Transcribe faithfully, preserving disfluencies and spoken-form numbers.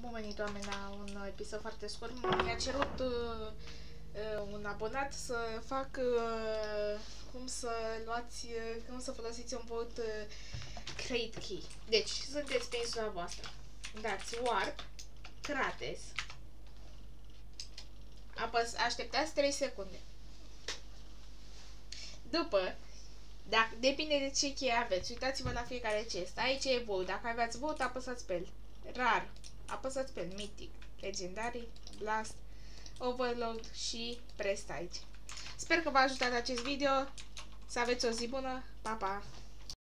bun venit, oameni, la un episod foarte scurt. Mi-a cerut uh, uh, un abonat să fac uh, cum să luați, uh, cum să folosiți un bot uh, Crate Key. Deci, sunteți pe insula voastră. Dați Warp, Krates. Apăs, așteptați trei secunde. După, dacă, depinde de ce cheie aveți. Uitați-vă la fiecare chest. Aici e vote. Dacă aveți vote, apăsați pe el. Rar, apăsați pe el. Mythic, Legendary, Blast, Overload și Prest aici. Sper că v-a ajutat acest video. Să aveți o zi bună. Pa, pa!